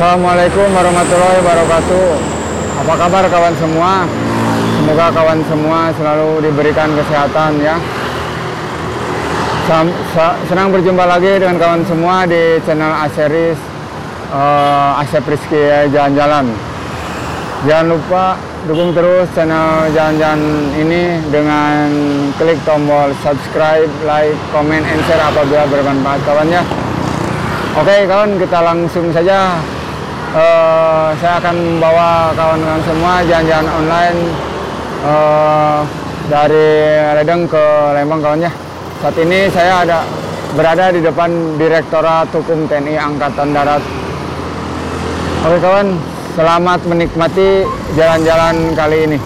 Assalamualaikum warahmatullahi wabarakatuh. Apa kabar kawan semua? Semoga kawan semua selalu diberikan kesehatan ya. Senang berjumpa lagi dengan kawan semua di channel Aseris Asep Rizky Jalan-Jalan. Jangan lupa dukung terus channel Jalan-Jalan ini dengan klik tombol subscribe, like, comment, and share apabila bermanfaat kawan ya. Oke kawan, kita langsung saja. Saya akan membawa kawan-kawan semua jalan-jalan online dari Ledeng ke Lembang kawan ya. Saat ini saya berada di depan Direktorat Hukum TNI Angkatan Darat. Oke kawan, selamat menikmati jalan-jalan kali ini.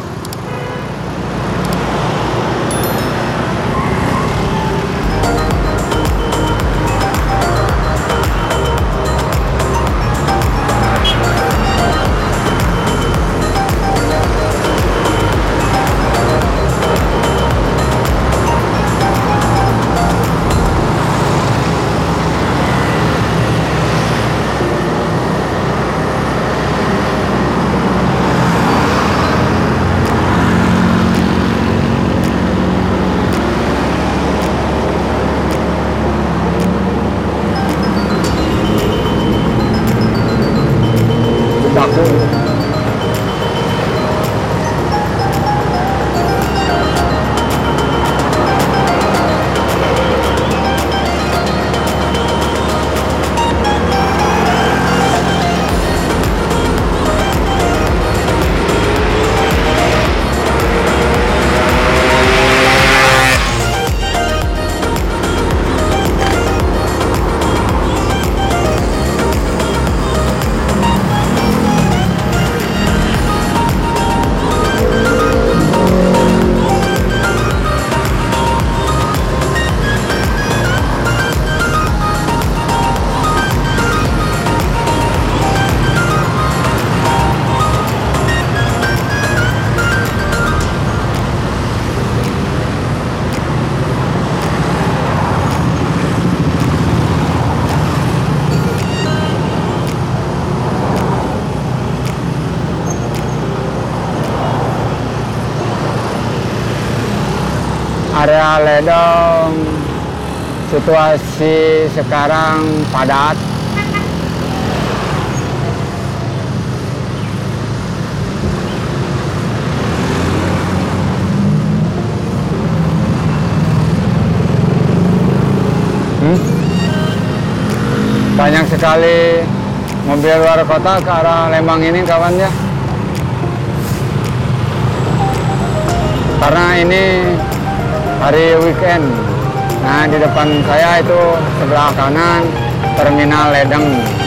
Area Ledeng, situasi sekarang padat. Banyak sekali mobil luar kota ke arah Lembang ini kawan ya. Karena ini hari weekend. Nah, di depan saya itu sebelah kanan Terminal Ledeng.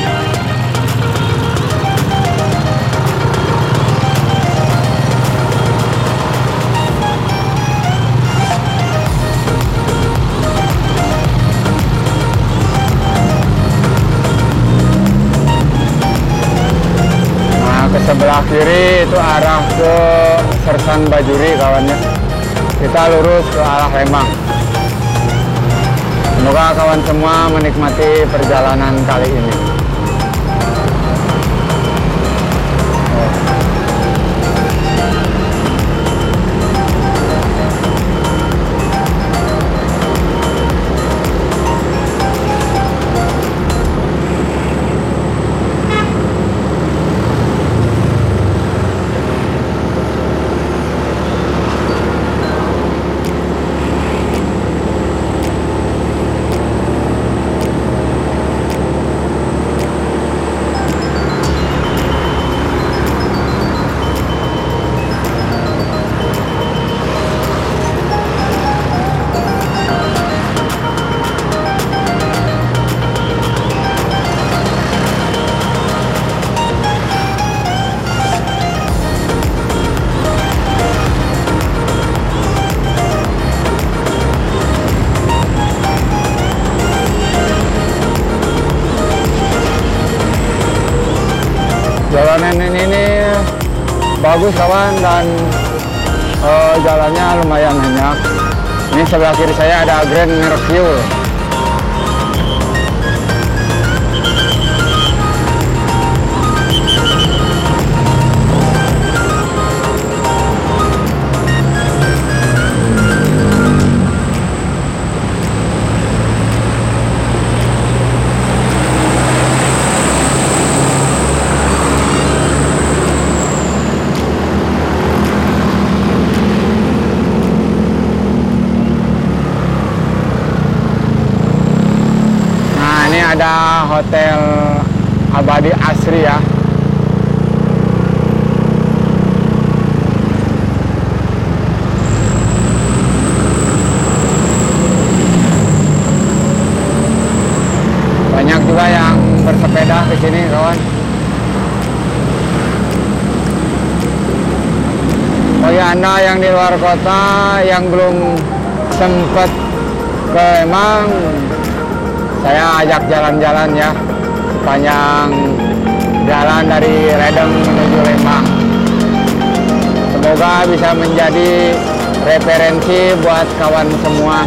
Nah, ke sebelah kiri itu arah ke Sersan Bajuri kawannya. Kita lurus ke arah Lembang. Semoga kawan semua menikmati perjalanan kali ini. Jalanan ini bagus kawan, dan jalannya lumayan banyak. Ini sebelah kiri saya ada Grand Mercure. Hotel Abadi Asri ya. Banyak juga yang bersepeda ke sini kawan. Bagi Anda yang di luar kota yang belum sempat ke Lembang, saya ajak jalan-jalan ya sepanjang jalan dari Redeng menuju Lembang. Semoga bisa menjadi referensi buat kawan semua.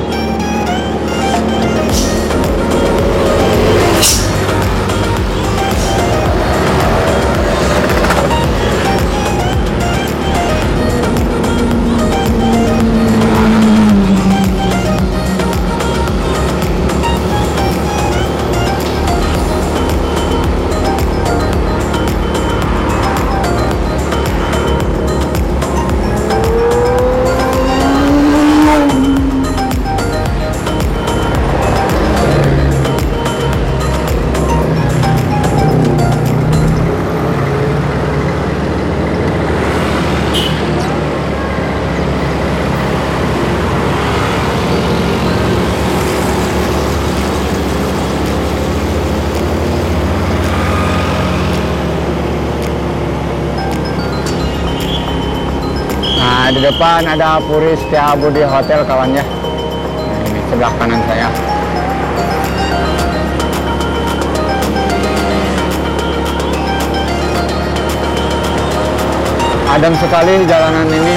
Di depan ada Puri Setiabudi Hotel kawannya. Nah, ini sebelah kanan saya. Adem sekali jalanan ini.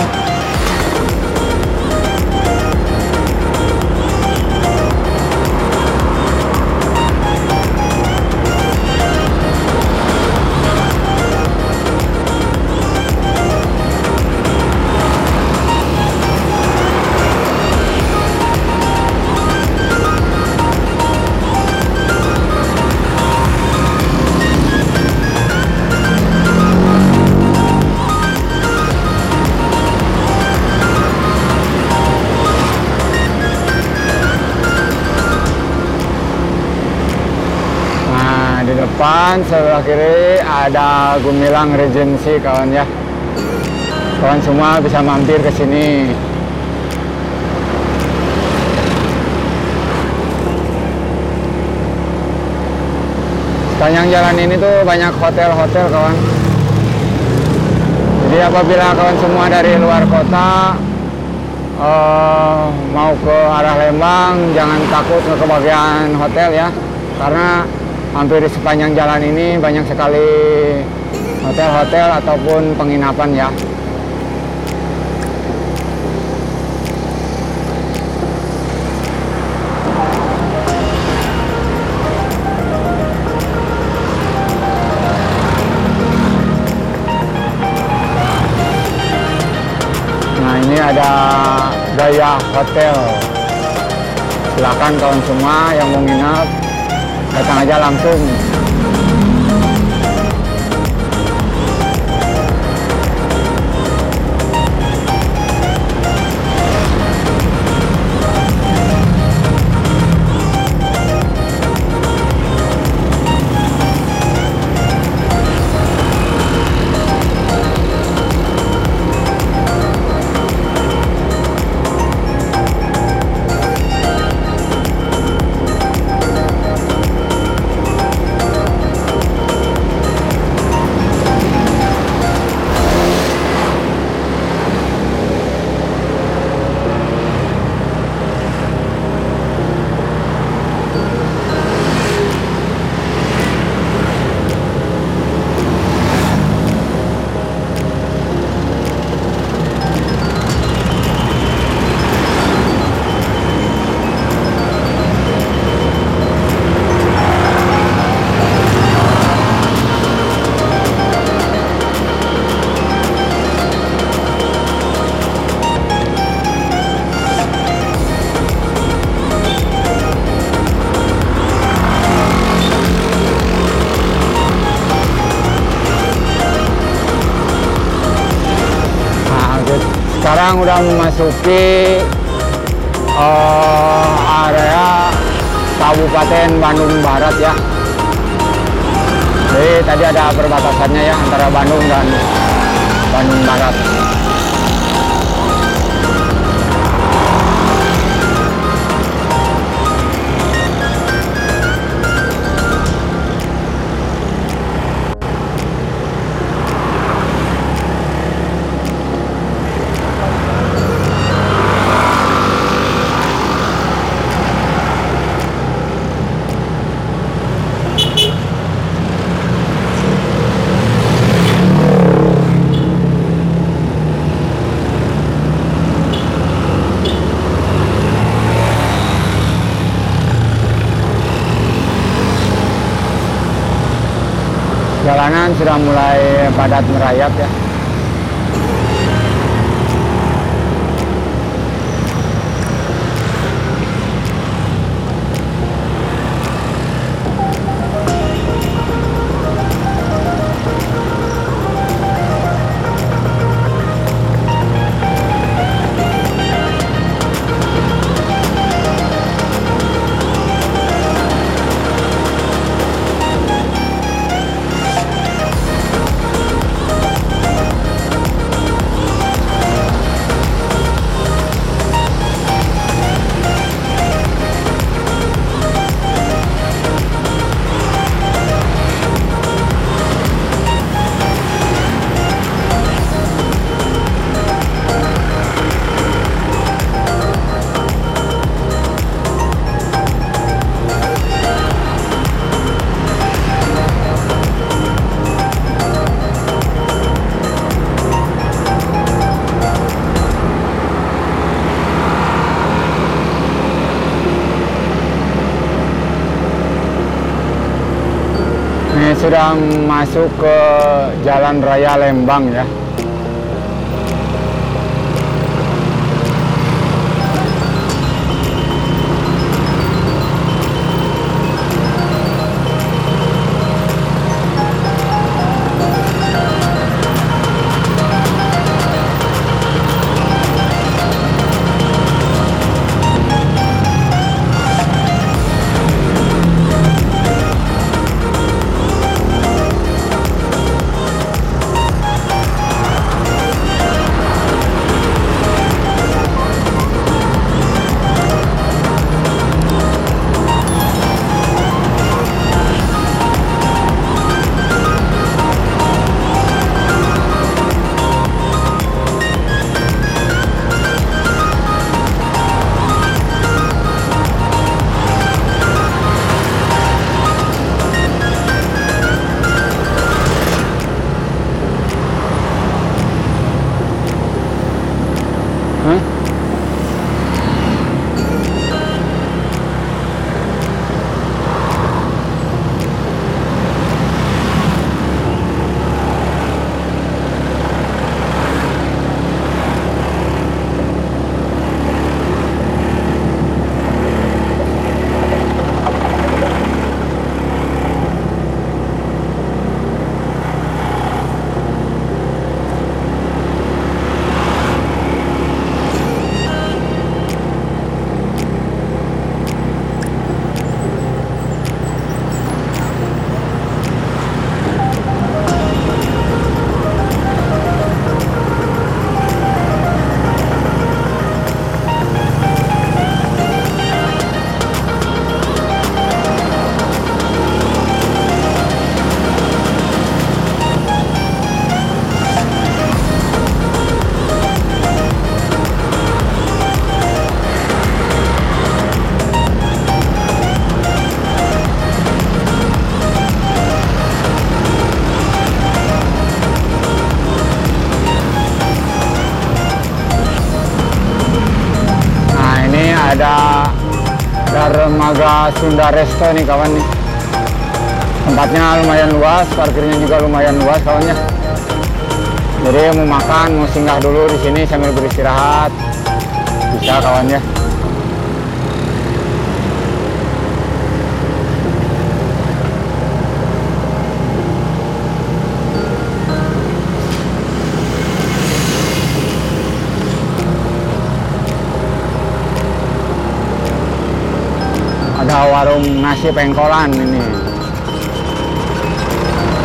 Di depan sebelah kiri ada Gumilang Regency kawan ya. Kawan semua bisa mampir ke sini. Sepanjang jalan ini tuh banyak hotel-hotel kawan. Jadi apabila kawan semua dari luar kota mau ke arah Lembang, jangan takut ke kebagian hotel ya, karena hampir di sepanjang jalan ini banyak sekali hotel-hotel ataupun penginapan ya. Nah, ini ada Gaya Hotel. Silakan kawan semua yang mau nginap, datang aja langsung. Sekarang udah memasuki area Kabupaten Bandung Barat ya. Jadi tadi ada perbatasannya ya antara Bandung dan Bandung Barat. Jalanan sudah mulai padat merayap ya. Ini sudah masuk ke Jalan Raya Lembang ya. Ada dermaga Sunda Resto nih kawan nih. Tempatnya lumayan luas, parkirnya juga lumayan luas kawannya. Jadi mau makan, mau singgah dulu di sini sambil beristirahat, bisa kawannya. Ada warung nasi pengkolan ini.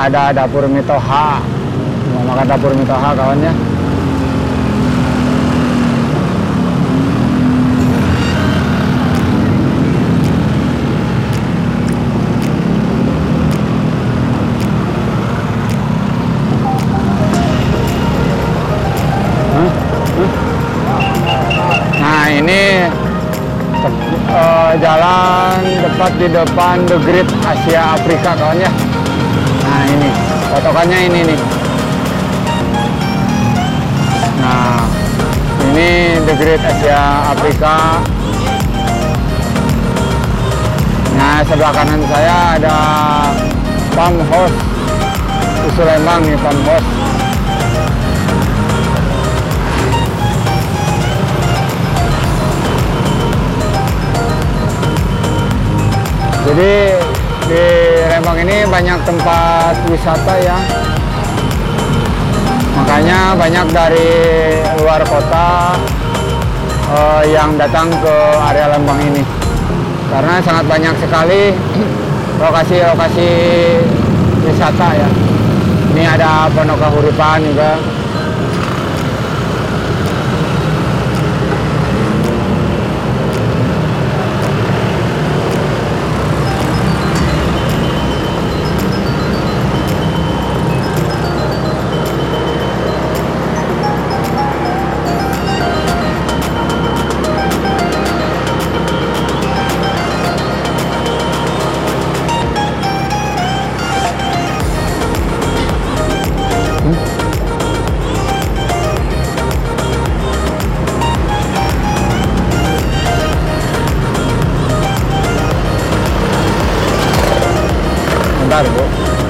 ada dapur Mitoha. Mau makan dapur Mitoha kawannya. Nah ini jalan tepat di depan The Great Asia Afrika kawannya. Nah ini potokannya ini nih. Nah ini The Great Asia Afrika. Nah sebelah kanan saya ada Farmhouse Susu Lembang nih, Farmhouse. Jadi di Lembang ini banyak tempat wisata ya. Makanya banyak dari luar kota yang datang ke area Lembang ini. Karena sangat banyak sekali lokasi-lokasi wisata ya. Ini ada Pondok Kahuripan juga. Bentar, Bu.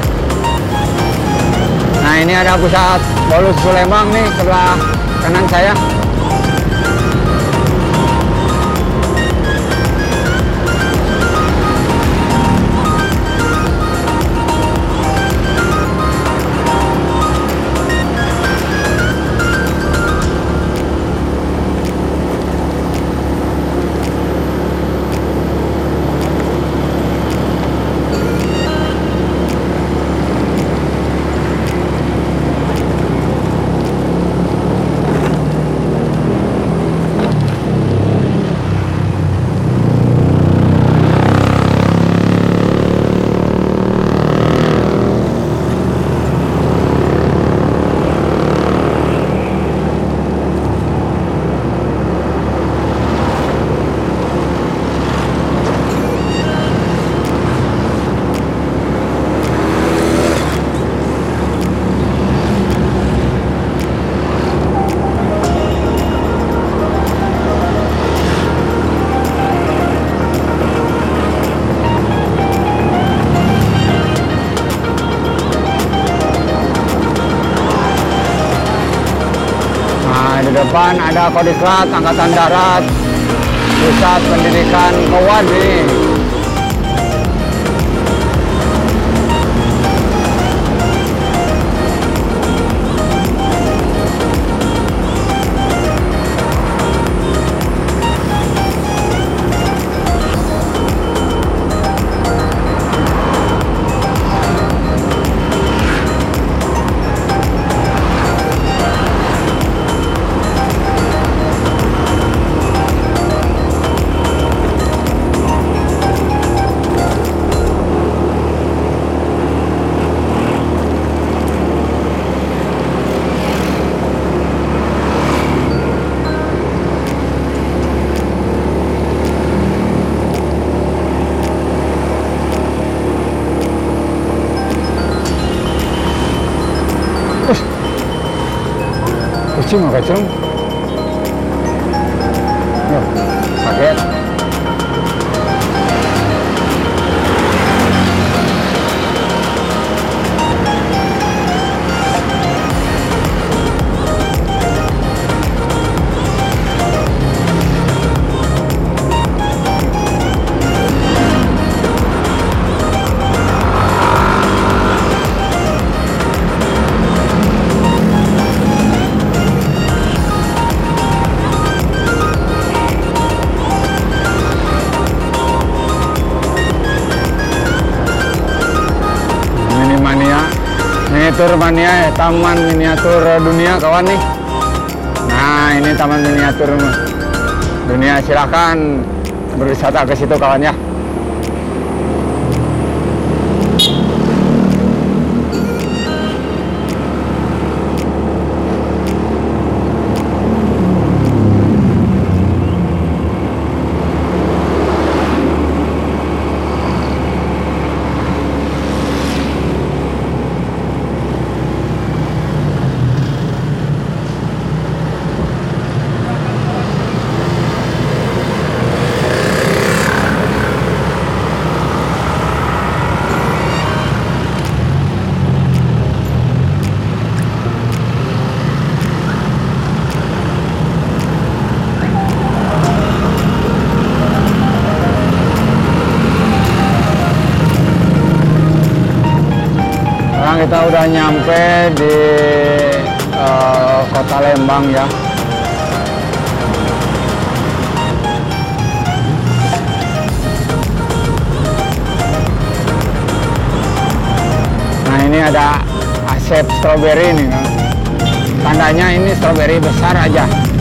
Nah ini ada pusat bolu susu Lembang nih sebelah kanan saya. Di depan ada Kodiklat Angkatan Darat, Pusat Pendidikan Kowad ini. Kucing nggak kacung? Yo, kaget. miniatur mania, taman miniatur dunia kawan nih. Nah ini taman miniatur dunia, silahkan berwisata ke situ kawan ya. Kita udah nyampe di kota Lembang ya. Nah ini ada Asep Strawberry nih kan. Tandanya ini strawberry besar aja.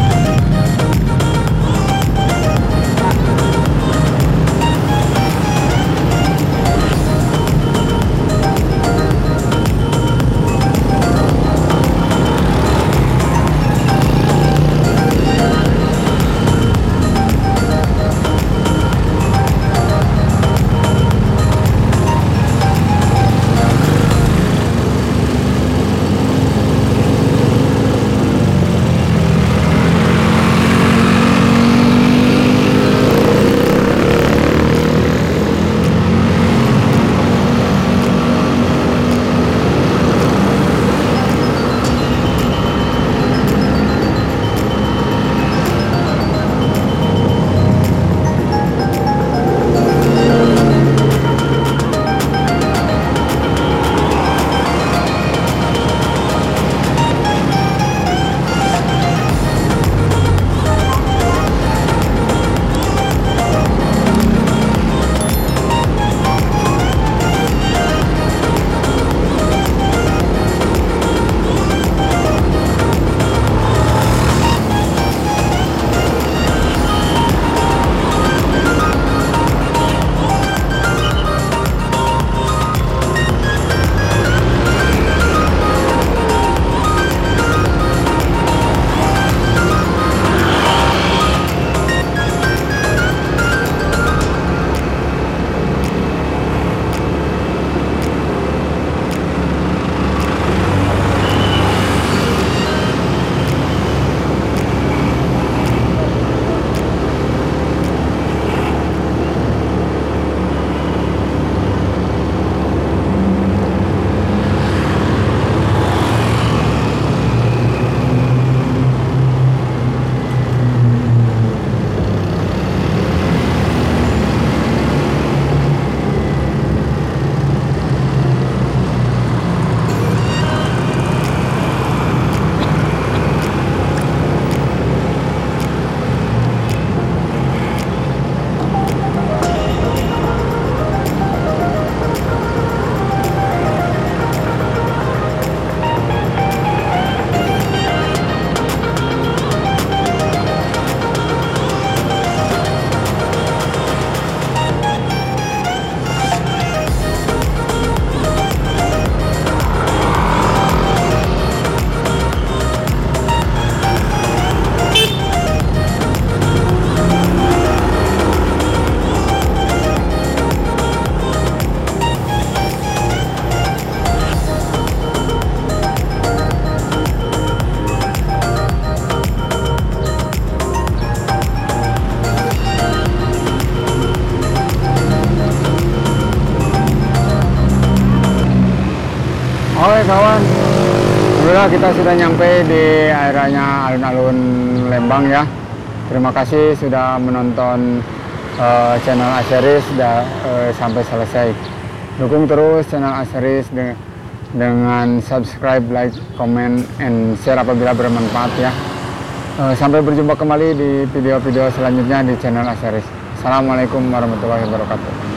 Oke kawan, alhamdulillah kita sudah nyampe di areanya alun-alun Lembang ya. Terima kasih sudah menonton channel Aseris sampai selesai. Dukung terus channel Aseris dengan subscribe, like, comment, and share apabila bermanfaat ya. Sampai berjumpa kembali di video-video selanjutnya di channel Aseris. Assalamualaikum warahmatullahi wabarakatuh.